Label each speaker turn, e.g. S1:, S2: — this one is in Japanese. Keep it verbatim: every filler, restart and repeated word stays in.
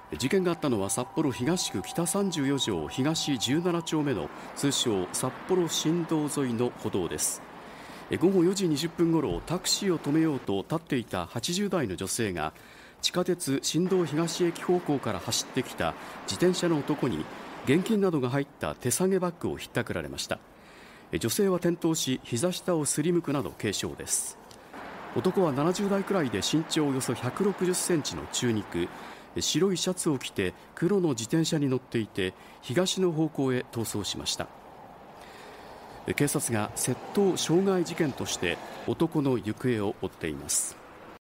S1: 事件があったのは札幌東区北さんじゅうよ条東じゅうなな丁目の通称札幌新道沿いの歩道です。午後よじにじゅっぷんごろ、タクシーを止めようと立っていたはちじゅう代の女性が地下鉄新道東駅方向から走ってきた自転車の男に現金などが入った手提げバッグをひったくられました。女性は転倒し膝下をすりむくなど軽傷です。男はななじゅう代くらいで身長およそひゃくろくじゅっセンチの中肉、白いシャツを着て黒の自転車に乗っていて東の方向へ逃走しました。警察が窃盗傷害事件として男の行方を追っています。